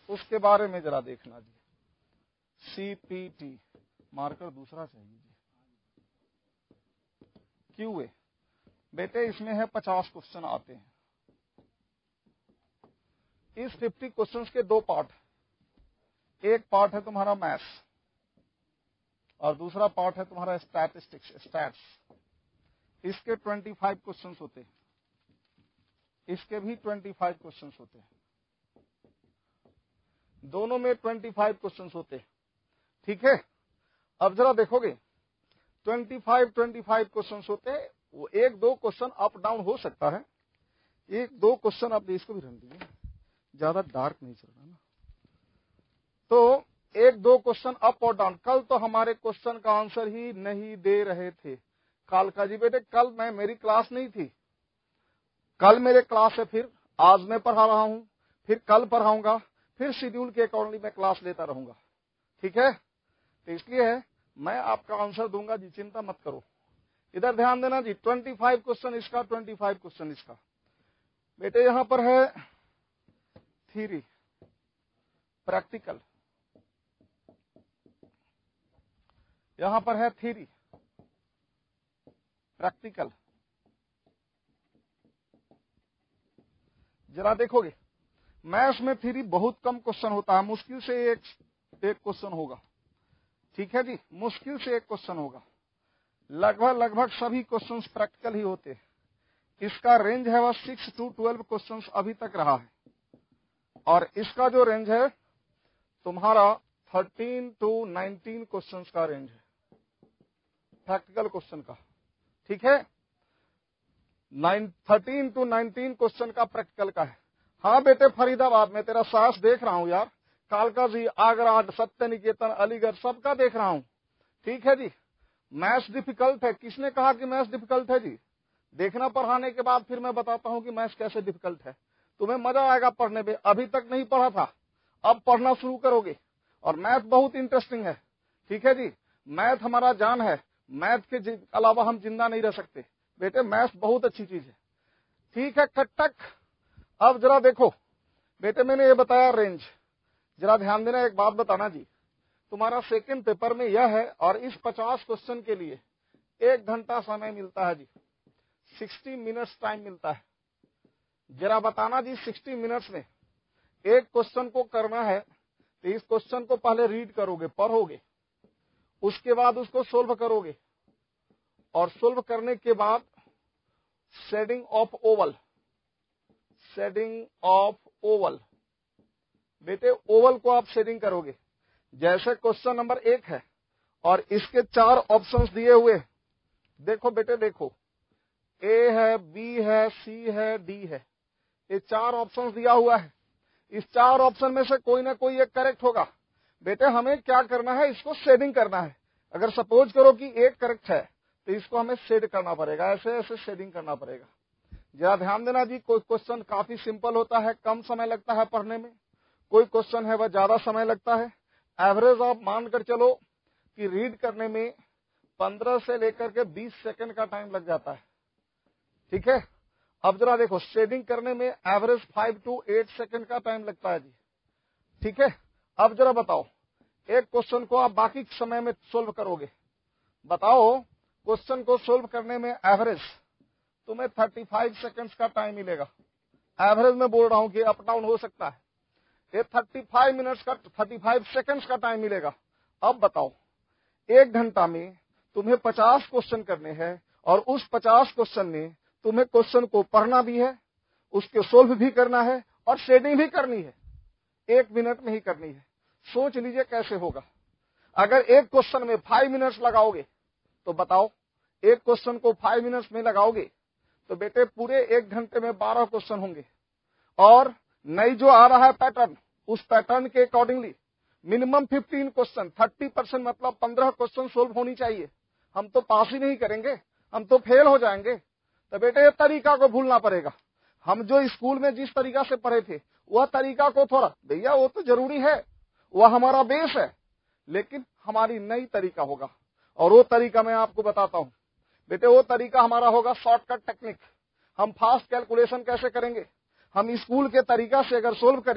उसके बारे में जरा देखना जी। सीपीटी मार्कर दूसरा चाहिए जी। क्यूए बेटे इसमें है 50 क्वेश्चन आते हैं। इस 50 क्वेश्चंस के दो पार्ट, एक पार्ट है तुम्हारा मैथ्स और दूसरा पार्ट है तुम्हारा स्टैटिस्टिक्स, स्टैट्स। इसके 25 क्वेश्चंस होते हैं, इसके भी 25 क्वेश्चंस होते हैं, दोनों में 25 क्वेश्चंस होते हैं। ठीक है, अब जरा देखोगे 25 क्वेश्चंस होते हैं। वो एक दो क्वेश्चन अप डाउन हो सकता है, एक दो क्वेश्चन आप इसको भी रख दीजिए, ज्यादा डार्क नहीं चल रहा ना, तो एक दो क्वेश्चन अप और डाउन। कल तो हमारे क्वेश्चन का आंसर ही नहीं दे रहे थे। कल का जी बेटे, कल मेरी क्लास नहीं थी, कल मेरे क्लास है, फिर आज मैं पढ़ा रहा हूं, फिर कल पढ़ाऊंगा, फिर शेड्यूल के अकॉर्डिंगली मैं क्लास लेता रहूंगा। ठीक है, तो इसलिए मैं आपका आंसर दूंगा जी, चिंता मत करो। इधर ध्यान देना जी, 25 क्वेश्चन इसका, 25 क्वेश्चन इसका। बेटे यहां पर है थ्योरी, प्रैक्टिकल, यहां पर है थ्योरी, प्रैक्टिकल। जरा देखोगे मैथ्स में थ्योरी बहुत कम क्वेश्चन होता है, मुश्किल से एक क्वेश्चन होगा। ठीक है जी, मुश्किल से एक क्वेश्चन होगा। लगभग सभी क्वेश्चंस प्रैक्टिकल ही होते हैं। इसका रेंज है वह 6 to 12 क्वेश्चंस अभी तक रहा है, और इसका जो रेंज है तुम्हारा 13 to 19 क्वेश्चंस का रेंज है प्रैक्टिकल क्वेश्चन का। ठीक है, 13 to 19 क्वेश्चन का प्रैक्टिकल का है। हाँ बेटे, फरीदाबाद में तेरा साहस देख रहा हूं यार, कालका जी, आगरा, सत्य निकेतन, अलीगढ़, सबका देख रहा हूं। ठीक है जी, मैथ्स डिफिकल्ट है। किसने कहा कि मैथ्स डिफिकल्ट है जी? देखना पढ़ाने के बाद फिर मैं बताता हूं कि मैथ्स कैसे डिफिकल्ट है। तुम्हें मजा आएगा पढ़ने में। अभी तक नहीं पढ़ा था, अब पढ़ना शुरू करोगे, और मैथ बहुत इंटरेस्टिंग है। ठीक है जी, मैथ हमारा जान है, मैथ के अलावा हम जिंदा नहीं रह सकते। बेटे मैथ्स बहुत अच्छी चीज है। ठीक है कटक, अब जरा देखो बेटे, मैंने ये बताया रेंज, जरा ध्यान देना। एक बात बताना जी, तुम्हारा सेकंड पेपर में यह है, और इस 50 क्वेश्चन के लिए 1 घंटा समय मिलता है जी, 60 मिनट्स टाइम मिलता है। जरा बताना जी, 60 मिनट्स में एक क्वेश्चन को करना है, तो इस क्वेश्चन को पहले रीड करोगे, पढ़ोगे, उसके बाद उसको सोल्व करोगे, और सोल्व करने के बाद shading of oval, shading of oval. बेटे ओवल को आप शेडिंग करोगे। जैसे क्वेश्चन नंबर 1 है और इसके 4 ऑप्शंस दिए हुए, देखो बेटे देखो, ए है, बी है, सी है, डी है, ये 4 ऑप्शंस दिया हुआ है। इस 4 ऑप्शन में से कोई ना कोई एक करेक्ट होगा। बेटे हमें क्या करना है, इसको शेडिंग करना है। अगर सपोज करो कि एक करेक्ट है, तो इसको हमें शेड करना पड़ेगा, ऐसे ऐसे शेडिंग करना पड़ेगा। जरा ध्यान देना जी, कोई क्वेश्चन काफी सिंपल होता है, कम समय लगता है पढ़ने में, कोई क्वेश्चन है वह ज्यादा समय लगता है। एवरेज आप मानकर चलो कि रीड करने में 15 से लेकर के 20 सेकंड का टाइम लग जाता है। ठीक है, अब जरा देखो, शेडिंग करने में एवरेज 5 to 8 सेकंड का टाइम लगता है जी। ठीक है, अब जरा बताओ, एक क्वेश्चन को आप बाकी समय में सोल्व करोगे, बताओ क्वेश्चन को सोल्व करने में एवरेज तुम्हें 35 सेकंड्स का टाइम मिलेगा। एवरेज में बोल रहा हूं कि अप डाउन हो सकता है। ये 35 मिनट्स का 35 सेकंड्स का टाइम मिलेगा। अब बताओ, 1 घंटा में तुम्हें 50 क्वेश्चन करने हैं, और उस 50 क्वेश्चन में तुम्हें क्वेश्चन को पढ़ना भी है, उसके सोल्व भी करना है, और शेडिंग भी करनी है। 1 मिनट में ही करनी है। सोच लीजिए कैसे होगा। अगर एक क्वेश्चन में 5 मिनट्स लगाओगे, तो बताओ, एक क्वेश्चन को 5 मिनट्स में लगाओगे तो बेटे पूरे 1 घंटे में 12 क्वेश्चन होंगे। और नई जो आ रहा है पैटर्न, उस पैटर्न के अकॉर्डिंगली मिनिमम 15 क्वेश्चन, 30% मतलब 15 क्वेश्चन सोल्व होनी चाहिए। हम तो पास ही नहीं करेंगे, हम तो फेल हो जाएंगे। तो बेटे ये तरीका को भूलना पड़ेगा। हम जो स्कूल में जिस तरीका से पढ़े थे, वह तरीका को थोड़ा, भैया वो तो जरूरी है, वह हमारा बेस है, लेकिन हमारी नई तरीका होगा। और वो तरीका मैं आपको बताता हूं बेटे, वो तरीका हमारा होगा शॉर्टकट टेक्निक। हम फास्ट कैलकुलेशन कैसे करेंगे, हम स्कूल के तरीका से अगर सोल्व करें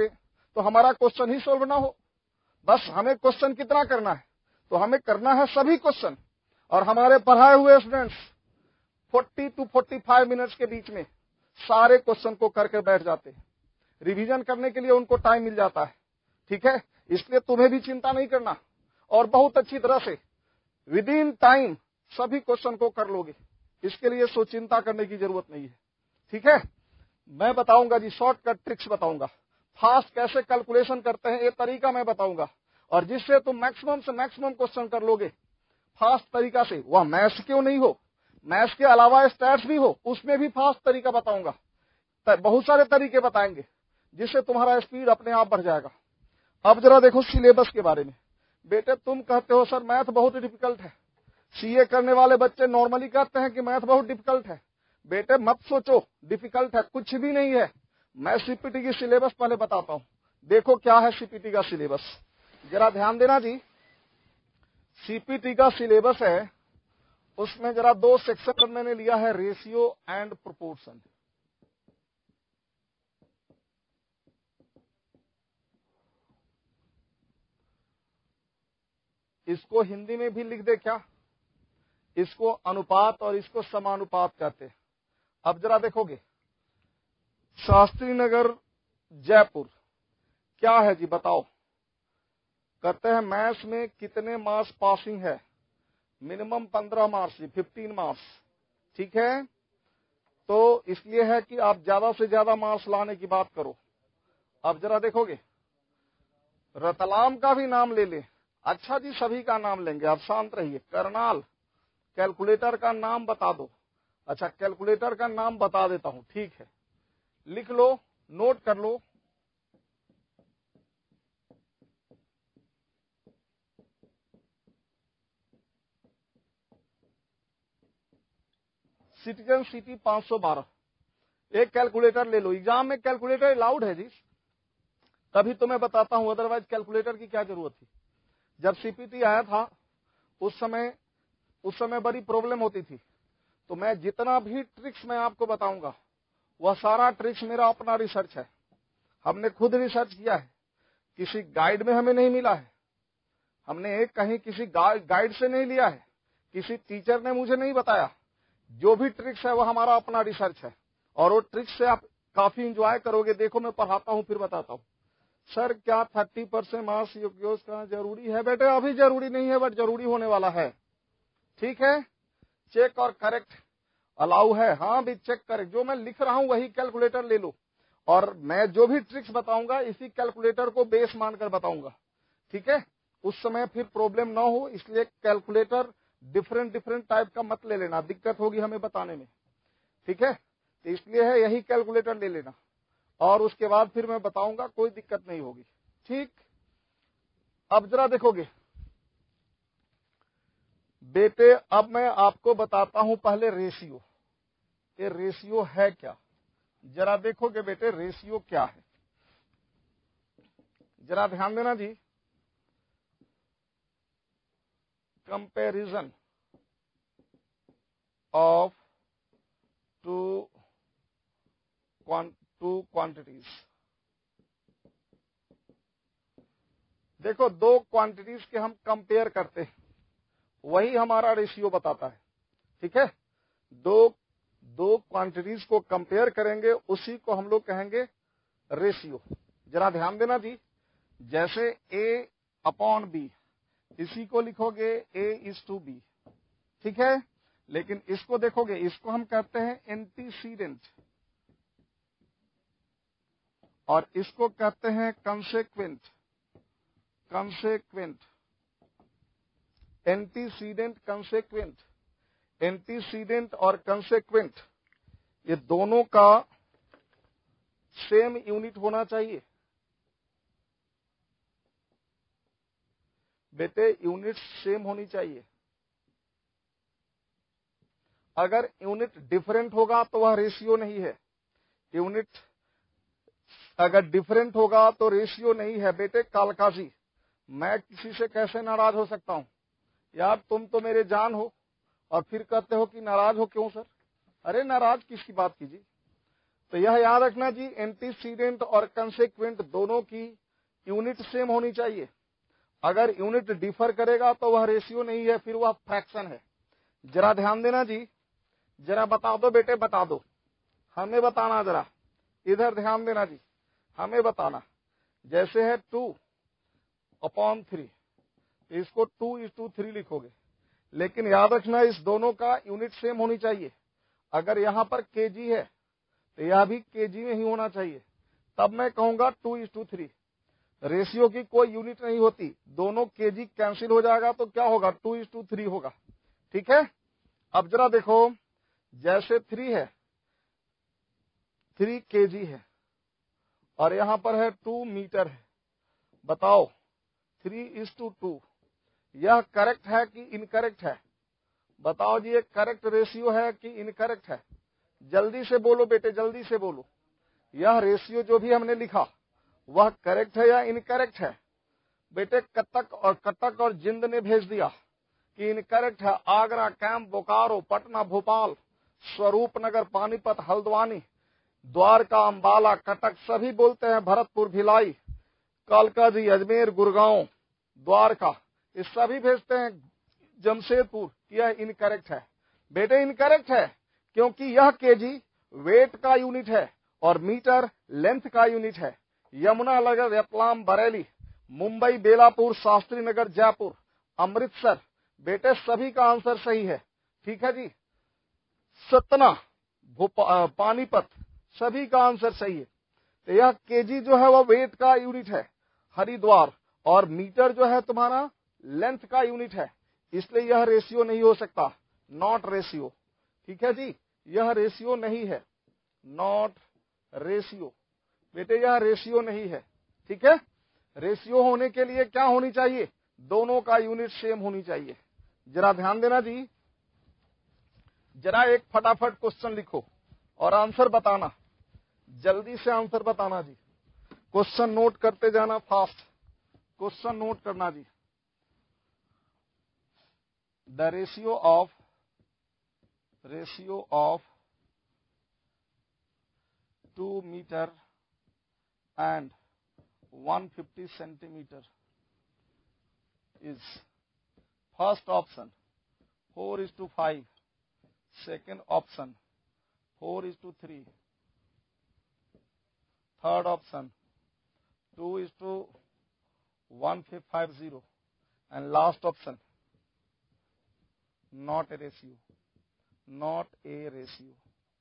तो हमारा क्वेश्चन ही सोल्व ना हो। बस हमें क्वेश्चन कितना करना है, तो हमें करना है सभी क्वेश्चन। और हमारे पढ़ाए हुए स्टूडेंट्स 40 to 45 मिनट्स के बीच में सारे क्वेश्चन को करके बैठ जाते हैं। रिवीजन करने के लिए उनको टाइम मिल जाता है। ठीक है, इसलिए तुम्हें भी चिंता नहीं करना और बहुत अच्छी तरह से विद इन टाइम सभी क्वेश्चन को कर लोगे। इसके लिए सो चिंता करने की जरूरत नहीं है। ठीक है, मैं बताऊंगा जी, शॉर्टकट ट्रिक्स बताऊंगा, फास्ट कैसे कैलकुलेशन करते हैं ये तरीका मैं बताऊंगा, और जिससे तुम मैक्सिमम से मैक्सिमम क्वेश्चन कर लोगे फास्ट तरीका से। वह मैथ्स क्यों नहीं हो, मैथ्स के अलावा स्टैट्स भी हो, उसमें भी फास्ट तरीका बताऊंगा। बहुत सारे तरीके बताएंगे जिससे तुम्हारा स्पीड अपने आप बढ़ जाएगा। अब जरा देखो सिलेबस के बारे में। बेटे तुम कहते हो सर मैथ बहुत डिफिकल्ट है, सीए करने वाले बच्चे नॉर्मली कहते हैं कि मैथ बहुत डिफिकल्ट है। बेटे मत सोचो डिफिकल्ट है, कुछ भी नहीं है। मैं सीपीटी की सिलेबस पहले बताता हूं। देखो क्या है सीपीटी का सिलेबस, जरा ध्यान देना जी। सीपीटी का सिलेबस है, उसमें जरा 2 सेक्शन मैंने लिया है, रेशियो एंड प्रोपोर्शन। इसको हिंदी में भी लिख दे क्या, इसको अनुपात और इसको समानुपात कहते हैं। अब जरा देखोगे शास्त्री नगर जयपुर क्या है जी, बताओ। कहते हैं मैथ्स में कितने मार्क्स पासिंग है, मिनिमम 15 मार्क्स जी, 15 मार्क्स। ठीक है, तो इसलिए है कि आप ज्यादा से ज्यादा मार्क्स लाने की बात करो। अब जरा देखोगे रतलाम का भी नाम ले ले। अच्छा जी, सभी का नाम लेंगे, आप शांत रहिए। करनाल, कैलकुलेटर का नाम बता दो। अच्छा कैलकुलेटर का नाम बता देता हूं, ठीक है, लिख लो, नोट कर लो। सिटीजन सिटी 512, एक कैलकुलेटर ले लो। एग्जाम में कैलकुलेटर अलाउड है जी, तभी तो मैं बताता हूं, अदरवाइज कैलकुलेटर की क्या जरूरत थी। जब सीपीटी आया था उस समय बड़ी प्रॉब्लम होती थी। तो मैं जितना भी ट्रिक्स मैं आपको बताऊंगा वह सारा ट्रिक्स मेरा अपना रिसर्च है, हमने खुद रिसर्च किया है, किसी गाइड में हमें नहीं मिला है, हमने कहीं किसी गाइड से नहीं लिया है, किसी टीचर ने मुझे नहीं बताया। जो भी ट्रिक्स है वह हमारा अपना रिसर्च है, और वो ट्रिक्स से आप काफी इंजॉय करोगे। देखो मैं पढ़ाता हूं फिर बताता हूं। सर क्या 30% मार्क्स यूक्योस का जरूरी है? बेटे अभी जरूरी नहीं है, बट जरूरी होने वाला है। ठीक है, चेक और करेक्ट अलाउ है। हाँ भी चेक करेक्ट, जो मैं लिख रहा हूं वही कैलकुलेटर ले लो, और मैं जो भी ट्रिक्स बताऊंगा इसी कैलकुलेटर को बेस मानकर बताऊंगा। ठीक है, उस समय फिर प्रॉब्लम ना हो, इसलिए कैलकुलेटर डिफरेंट टाइप का मत ले लेना, दिक्कत होगी हमें बताने में। ठीक है, तो इसलिए है यही कैलकुलेटर ले लेना, और उसके बाद फिर मैं बताऊंगा, कोई दिक्कत नहीं होगी। ठीक, अब जरा देखोगे बेटे, अब मैं आपको बताता हूं पहले रेशियो। ये रेशियो है क्या, जरा देखोगे बेटे रेशियो क्या है, जरा ध्यान देना जी। Comparison of two quantities. देखो 2 क्वांटिटीज के हम कंपेयर करते हैं, वही हमारा रेशियो बताता है। ठीक है, दो क्वांटिटीज को कंपेयर करेंगे, उसी को हम लोग कहेंगे रेशियो। जरा ध्यान देना जी, जैसे A/B, इसी को लिखोगे A/B। ठीक है, लेकिन इसको देखोगे, इसको हम कहते हैं एंटीसीडेंट, और इसको कहते हैं कंसेक्वेंट। एंटीसीडेंट कंसेक्वेंट, एंटीसीडेंट और कंसेक्वेंट ये दोनों का सेम यूनिट होना चाहिए। बेटे यूनिट सेम होनी चाहिए, अगर यूनिट डिफरेंट होगा तो वह रेशियो नहीं है। यूनिट अगर डिफरेंट होगा तो रेशियो नहीं है। बेटे कालकाजी, मैं किसी से कैसे नाराज हो सकता हूं? यार तुम तो मेरे जान हो, और फिर कहते हो कि नाराज हो क्यों सर? अरे नाराज किसकी बात कीजिए, तो यह याद रखना जी, एंटीसीडेंट और कंसेक्वेंट दोनों की यूनिट सेम होनी चाहिए। अगर यूनिट डिफर करेगा तो वह रेशियो नहीं है, फिर वह फ्रैक्शन है। जरा ध्यान देना जी, जरा बता दो बेटे, बता दो, हमें बताना, जरा इधर ध्यान देना जी, हमें बताना। जैसे है 2/3, इसको 2:3 लिखोगे, लेकिन याद रखना इस दोनों का यूनिट सेम होनी चाहिए। अगर यहां पर केजी है तो यह भी केजी में ही होना चाहिए, तब मैं कहूंगा 2:3। रेशियो की कोई यूनिट नहीं होती, दोनों केजी कैंसिल हो जाएगा तो क्या होगा, 2:3 होगा। ठीक है, अब जरा देखो, जैसे 3 है, 3 केजी है और यहां पर है 2 मीटर है। बताओ 3:2 यह करेक्ट है कि इनकरेक्ट है? बताओ जी, ये करेक्ट रेशियो है कि इनकरेक्ट है? जल्दी से बोलो बेटे, जल्दी से बोलो। यह रेशियो जो भी हमने लिखा वह करेक्ट है या इनकरेक्ट है? बेटे कटक और जिंद ने भेज दिया कि इनकरेक्ट है। आगरा, कैंप, बोकारो, पटना, भोपाल, स्वरूपनगर, पानीपत, हल्द्वानी, द्वारका, अंबाला, कटक सभी बोलते हैं भरतपुर, भिलाई, कालका जी, अजमेर, गुड़गांव, द्वारका, ये सभी भेजते हैं जमशेदपुर। यह इनकरेक्ट है बेटे, इनकरेक्ट है, क्योंकि यह केजी वेट का यूनिट है और मीटर लेंथ का यूनिट है। यमुनानगर, रतलाम, बरेली, मुंबई, बेलापुर, शास्त्री नगर, जयपुर, अमृतसर, बेटे सभी का आंसर सही है। ठीक है जी, सतना, पानीपत, सभी का आंसर सही है। तो यह केजी जो है वह वेट का यूनिट है, हरिद्वार, और मीटर जो है तुम्हारा लेंथ का यूनिट है, इसलिए यह रेशियो नहीं हो सकता, नॉट रेशियो। ठीक है जी, यह रेशियो नहीं है, नॉट रेशियो। बेटे यह रेशियो नहीं है। ठीक है, रेशियो होने के लिए क्या होनी चाहिए, दोनों का यूनिट सेम होनी चाहिए। जरा ध्यान देना जी, जरा एक फटाफट क्वेश्चन लिखो और आंसर बताना, जल्दी से आंसर बताना जी। क्वेश्चन नोट करते जाना, फास्ट क्वेश्चन नोट करना जी। The ratio of 2 metre and 150 centimeter is first option 4:5, second option 4:3, third option 2:150, and last option not a ratio, not a ratio।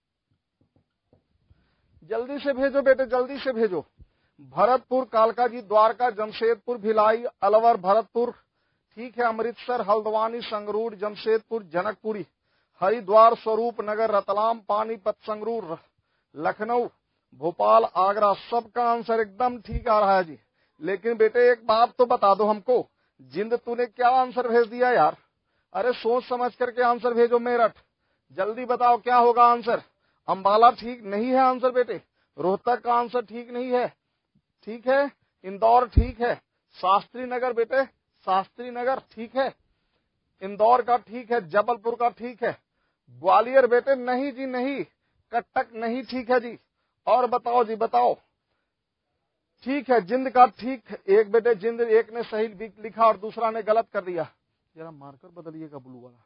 जल्दी से भेजो बेटे, जल्दी से भेजो। भरतपुर, कालकाजी, द्वारका, जमशेदपुर, भिलाई, अलवर, भरतपुर, ठीक है, अमृतसर, हल्द्वानी, संगरूर, जमशेदपुर, जनकपुरी, हरिद्वार, स्वरूप नगर, रतलाम, पानीपत, संगरूर, लखनऊ, भोपाल, आगरा, सबका आंसर एकदम ठीक आ रहा है जी। लेकिन बेटे एक बात तो बता दो हमको, जिंद तूने क्या आंसर भेज दिया यार? अरे सोच समझ करके आंसर भेजो। मेरठ, जल्दी बताओ क्या होगा आंसर? अंबाला ठीक नहीं है आंसर बेटे, रोहतक का आंसर ठीक नहीं है, ठीक है, इंदौर ठीक है, शास्त्री नगर बेटे, शास्त्री नगर ठीक है, इंदौर का ठीक है, जबलपुर का ठीक है, ग्वालियर बेटे नहीं जी नहीं, कटक नहीं ठीक है जी। और बताओ जी बताओ, ठीक है, जिंद का ठीक, एक बेटे जिंद, एक ने सही लिखा और दूसरा ने गलत कर दिया। जरा मार्कर बदलिएगा ब्लू वाला,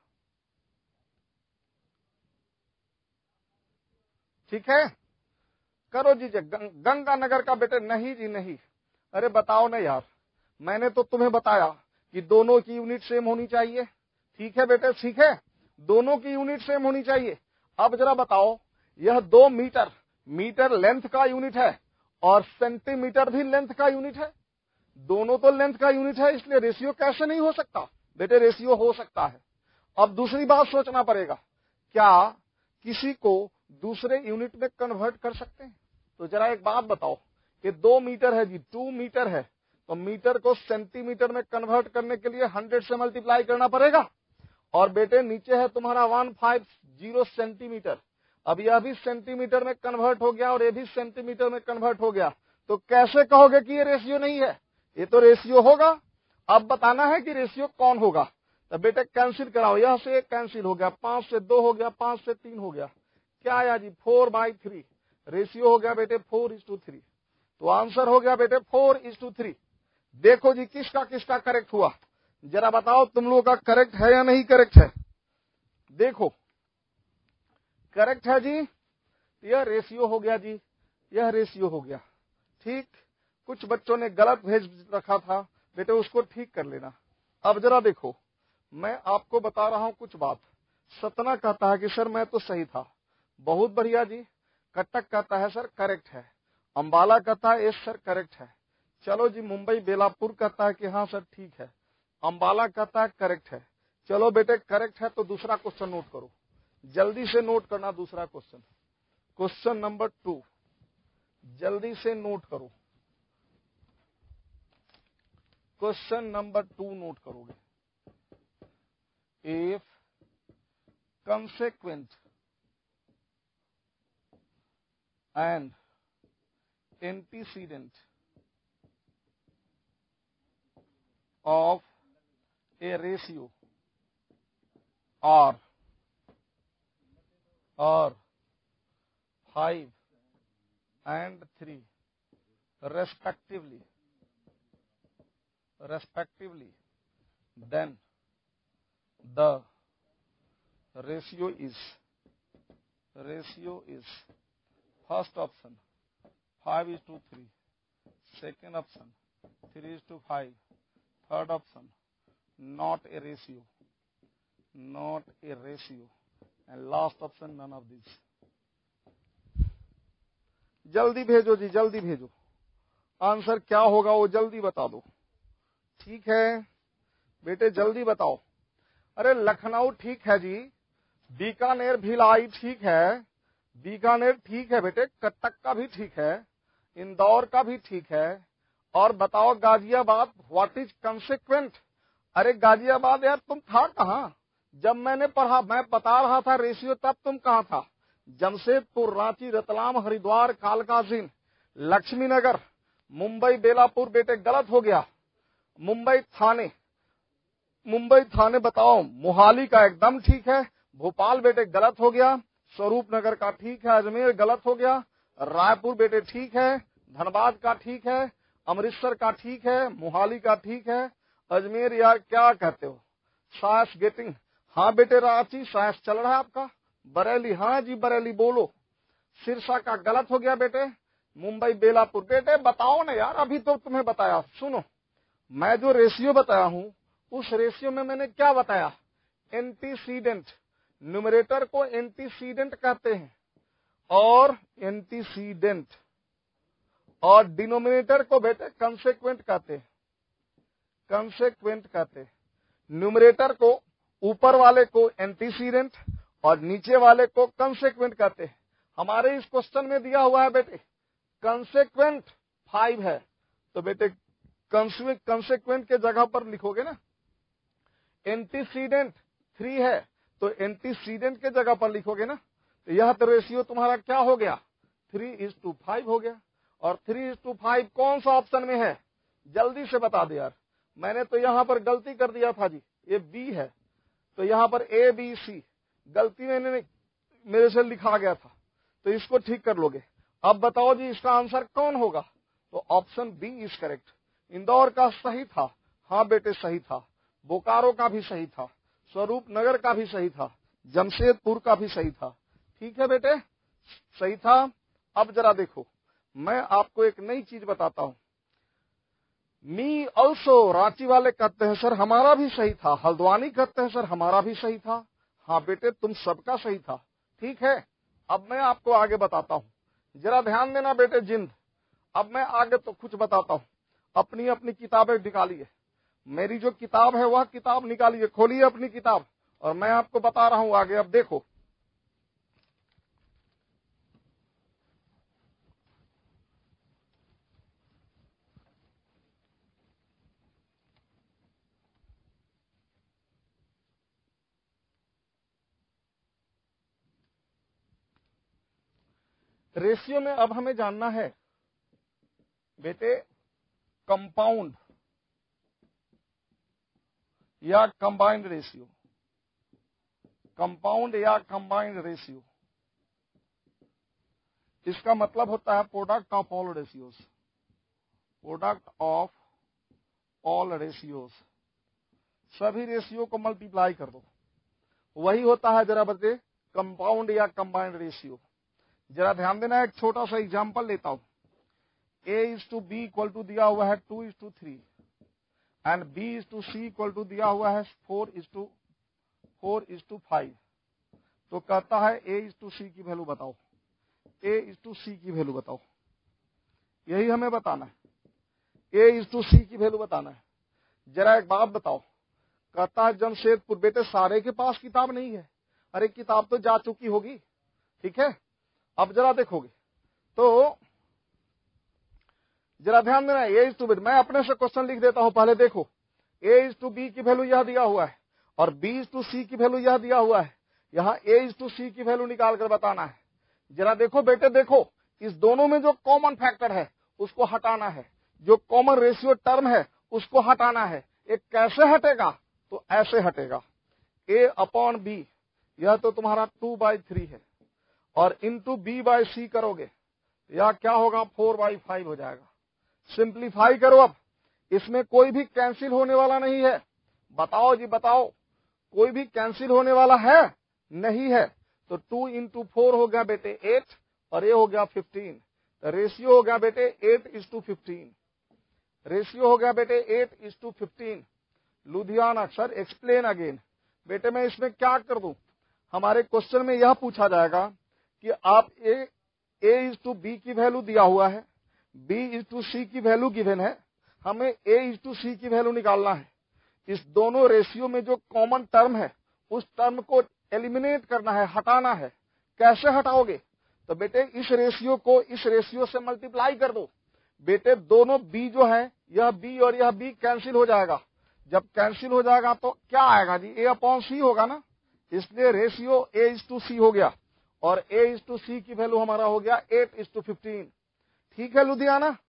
ठीक है, करो जी। गंगानगर का बेटे नहीं जी नहीं। अरे बताओ ना यार, मैंने तो तुम्हें बताया कि दोनों की यूनिट सेम होनी चाहिए। ठीक है बेटे, ठीक है, दोनों की यूनिट सेम होनी चाहिए। अब जरा बताओ, यह 2 मीटर, मीटर लेंथ का यूनिट है और सेंटीमीटर भी लेंथ का यूनिट है, दोनों तो लेंथ का यूनिट है, इसलिए रेशियो कैसे नहीं हो सकता? बेटे रेशियो हो सकता है। अब दूसरी बात सोचना पड़ेगा, क्या किसी को दूसरे यूनिट में कन्वर्ट कर सकते हैं? तो जरा एक बात बताओ, ये 2 मीटर है जी, 2 मीटर है, तो मीटर को सेंटीमीटर में कन्वर्ट करने के लिए 100 से मल्टीप्लाई करना पड़ेगा। और बेटे नीचे है तुम्हारा 150 सेंटीमीटर, अब यह भी सेंटीमीटर में कन्वर्ट हो गया और ये भी सेंटीमीटर में कन्वर्ट हो गया, तो कैसे कहोगे कि ये रेशियो नहीं है? ये तो रेशियो होगा। अब बताना है कि रेशियो कौन होगा। तो बेटे कैंसिल कराओ, यह से 1 कैंसिल हो गया, 5 से 2 हो गया, 5 से 3 हो गया, क्या आया जी 4/3। रेशियो हो गया बेटे 4:3। तो आंसर हो गया बेटे 4:3। देखो जी किसका किसका करेक्ट हुआ, जरा बताओ तुम लोगों का करेक्ट है या नहीं करेक्ट है। देखो करेक्ट है जी, यह रेशियो हो गया जी, यह रेशियो हो गया। ठीक, कुछ बच्चों ने गलत भेज रखा था बेटे, उसको ठीक कर लेना। अब जरा देखो, मैं आपको बता रहा हूं कुछ बात। सतना कहता है कि सर मैं तो सही था, बहुत बढ़िया जी। कटक कहता है सर करेक्ट है। अंबाला कहता है यस सर करेक्ट है। चलो जी, मुंबई बेलापुर कहता है कि हाँ सर ठीक है। अंबाला कहता है करेक्ट है। चलो बेटे करेक्ट है तो दूसरा क्वेश्चन नोट करो, जल्दी से नोट करना दूसरा क्वेश्चन। क्वेश्चन नंबर 2 जल्दी से नोट करो। क्वेश्चन नंबर 2 नोट करोगे। If consequent and antecedent of a ratio are 5 and 3 respectively, then the ratio is first option 5:3, second option 3:5, third option not a ratio, and last option none of these। जल्दी भेजो जी, जल्दी भेजो। Answer क्या होगा वो जल्दी बता दो। ठीक है बेटे जल्दी बताओ। अरे लखनऊ ठीक है जी, बीकानेर भिलाई ठीक है, बीकानेर ठीक है बेटे, कटक का भी ठीक है, इंदौर का भी ठीक है। और बताओ गाजियाबाद, व्हाट इज कंसेक्वेंट। अरे गाजियाबाद यार तुम था कहाँ जब मैंने पढ़ा, मैं बता रहा था रेशियो, तब तुम कहाँ था। जमशेदपुर, रांची, रतलाम, हरिद्वार, कालकाजीन, लक्ष्मीनगर, मुंबई बेलापुर बेटे गलत हो गया। मुंबई थाने बताओ, मोहाली का एकदम ठीक है, भोपाल बेटे गलत हो गया, स्वरूप नगर का ठीक है, अजमेर गलत हो गया, रायपुर बेटे ठीक है, धनबाद का ठीक है, अमृतसर का ठीक है, मोहाली का ठीक है, अजमेर यार क्या कहते हो, साइंस गेटिंग। हाँ बेटे रांची साइंस चल रहा है आपका। बरेली, हाँ जी बरेली बोलो। सिरसा का गलत हो गया बेटे। मुंबई बेलापुर बेटे बताओ ना यार, अभी तो तुम्हें बताया। सुनो, मैं जो रेशियो बताया हूं उस रेशियो में मैंने क्या बताया, एंटीसीडेंट। न्यूमरेटर को एंटीसीडेंट कहते हैं और डिनोमिनेटर को बेटे कंसेक्वेंट कहते हैं। न्यूमरेटर को, ऊपर वाले को एंटीसीडेंट और नीचे वाले को कंसेक्वेंट कहते हैं। हमारे इस क्वेश्चन में दिया हुआ है बेटे कंसेक्वेंट 5 है, तो बेटे कंसेक्वेंट के जगह पर लिखोगे ना। एंटीसीडेंट 3 है तो एंटीसीडेंट के जगह पर लिखोगे ना। तो यह तो रेशियो तुम्हारा क्या हो गया, 3:5 हो गया। और 3:5 कौन सा ऑप्शन में है, जल्दी से बता दे यार। मैंने तो यहाँ पर गलती कर दिया था जी, ये बी है, तो यहाँ पर ABC गलती मेरे से लिखा गया था, तो इसको ठीक कर लोगे। अब बताओ जी इसका आंसर कौन होगा, तो option B is correct. Indore का सही था, हाँ बेटे सही था। बोकारो का भी सही था, स्वरूप नगर का भी सही था, जमशेदपुर का भी सही था। ठीक है बेटे सही था। अब जरा देखो, मैं आपको एक नई चीज बताता हूं। मी ऑल्सो, रांची वाले कहते हैं सर हमारा भी सही था, हल्द्वानी कहते हैं सर हमारा भी सही था। हाँ बेटे तुम सबका सही था। ठीक है, अब मैं आपको आगे बताता हूँ, जरा ध्यान देना बेटे जिंद। अब मैं आगे तो कुछ बताता हूँ, अपनी अपनी किताबें निकालिए। मेरी जो किताब है वह किताब निकालिए, खोलिए अपनी किताब, और मैं आपको बता रहा हूँ आगे। अब देखो, रेशियो में अब हमें जानना है बेटे कंपाउंड या कंबाइंड रेशियो, कंपाउंड या कंबाइंड रेशियो। इसका मतलब होता है product of all ratios, product of all ratios, सभी रेशियो को मल्टीप्लाई कर दो, वही होता है जरा बच्चे कंपाउंड या कंबाइंड रेशियो। जरा ध्यान देना, एक छोटा सा एग्जांपल लेता हूं। A:B इक्वल टू दिया हुआ है 2:3 एंड B:C इक्वल टू दिया हुआ है 4:5। तो कहता है A:C की वैल्यू बताओ, A:C की वैल्यू बताओ, यही हमें बताना है, A:C की वैल्यू बताना है। जरा एक बात बताओ, कहता है जमशेदपुर, बेटे सारे के पास किताब नहीं है, अरे किताब तो जा चुकी होगी, ठीक है। अब जरा देखोगे तो जरा ध्यान देना, A:B, मैं अपने से क्वेश्चन लिख देता हूं, पहले देखो A:B की वैल्यू यह दिया हुआ है और B:C की वैल्यू यह दिया हुआ है, यहाँ A:C की वैल्यू निकाल कर बताना है। जरा देखो बेटे, देखो इस दोनों में जो कॉमन फैक्टर है उसको हटाना है, जो कॉमन रेशियो टर्म है उसको हटाना है। एक कैसे हटेगा, तो ऐसे हटेगा, A/B, यह तो तुम्हारा 2/3 है, और इंटू B/C करोगे, या क्या होगा 4/5 हो जाएगा। सिंप्लीफाई करो, अब इसमें कोई भी कैंसिल होने वाला नहीं है, बताओ जी बताओ, कोई भी कैंसिल होने वाला है नहीं है। तो 2 × 4 हो गया बेटे 8 और ये हो गया 15, तो रेशियो हो गया बेटे 8:15, रेशियो हो गया बेटे 8:15। Ludhiana sir explain again. बेटे मैं इसमें क्या कर दूं, हमारे क्वेश्चन में यह पूछा जाएगा कि आप A:B की वैल्यू दिया हुआ है, B:C की वैल्यू गिवन है, हमें A:C की वैल्यू निकालना है। इस दोनों रेशियो में जो कॉमन टर्म है उस टर्म को एलिमिनेट करना है, हटाना है। कैसे हटाओगे, तो बेटे इस रेशियो को इस रेशियो से मल्टीप्लाई कर दो। बेटे दोनों B जो है, यह B और यह B कैंसिल हो जाएगा। जब कैंसिल हो जाएगा तो क्या आएगा जी, A/C होगा ना, इसलिए रेशियो A:C हो गया और A:C की वैल्यू हमारा हो गया 8:15। ठीक है लुधियाना।